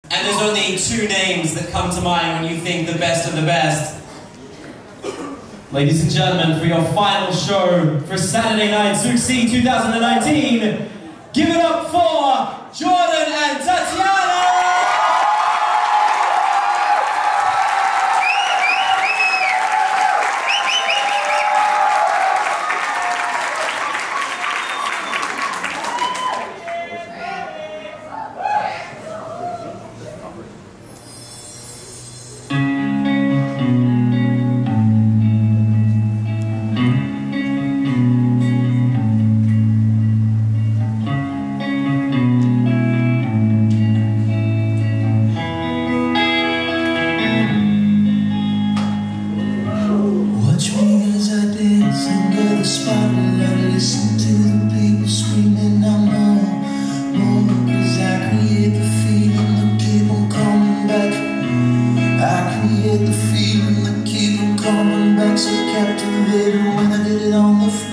And there's only two names that come to mind when you think the best of the best. Ladies and gentlemen, for your final show for Saturday night Zouk SEA 2019, give it up for Jordan and Tatiana! The feeling that keep on coming back, so captivated when I did it on the floor.